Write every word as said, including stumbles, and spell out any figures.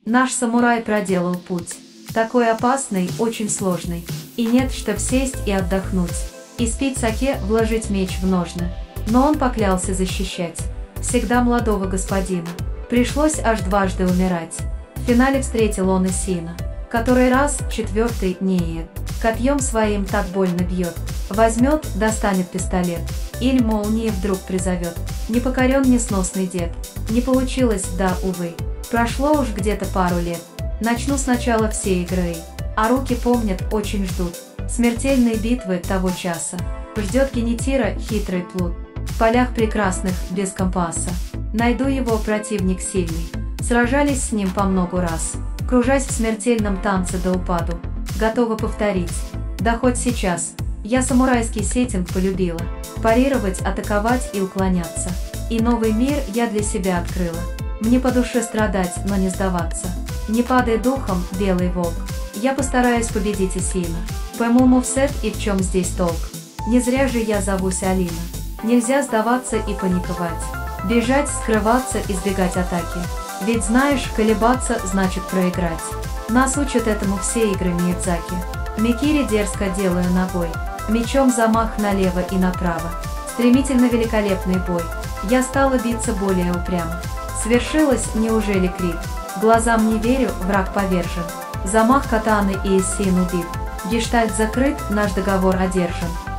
Наш самурай проделал путь. Такой опасный, очень сложный. И нет, чтоб сесть и отдохнуть. И спить саке, вложить меч в ножны. Но он поклялся защищать всегда молодого господина. Пришлось аж дважды умирать. В финале встретил он Исина, который раз, четвертый, не копьем своим так больно бьет. Возьмет, достанет пистолет. Или молнии вдруг призовет. Непокорен несносный дед. Не получилось, да, увы. Прошло уж где-то пару лет. Начну сначала все игры. А руки помнят, очень ждут. Смертельные битвы того часа. Ждет генетира хитрый плут. В полях прекрасных, без компаса. Найду его, противник сильный. Сражались с ним по много раз. Кружась в смертельном танце до упаду. Готова повторить. Да хоть сейчас. Я самурайский сеттинг полюбила. Парировать, атаковать и уклоняться. И новый мир я для себя открыла. Мне по душе страдать, но не сдаваться. Не падай духом, белый волк. Я постараюсь победить Исина. Пойму мувсет и в чем здесь толк. Не зря же я зовусь Алина. Нельзя сдаваться и паниковать. Бежать, скрываться, избегать атаки. Ведь знаешь, колебаться значит проиграть. Нас учат этому все игры Миядзаки. Микири дерзко делаю ногой. Мечом замах налево и направо. Стремительно великолепный бой. Я стала биться более упрямо. Свершилось, неужели крик? Глазам не верю, враг повержен. Замах катаны и Исин убит. Гештальт закрыт, наш договор одержан.